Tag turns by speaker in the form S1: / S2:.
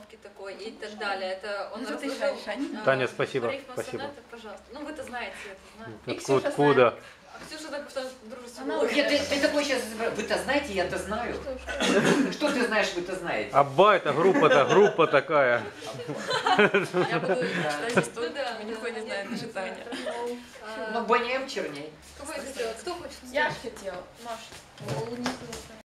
S1: обстановки такой и так далее. Это он разложил.
S2: Таня, спасибо.
S1: Париф
S2: Спасибо.
S1: Массонета, пожалуйста. Ну вы-то знаете это, знаете.
S2: Откуда?
S1: А Ксюша так что дружится.
S3: Ты такой сейчас, вы-то знаете, я-то знаю. Что ты знаешь, вы-то знаете.
S2: Абба, это группа такая.
S4: Я буду читать историю, никто не знает читания.
S3: Ну, Бонни М черней.
S1: Кто хочет?
S4: Я хотела, Маша.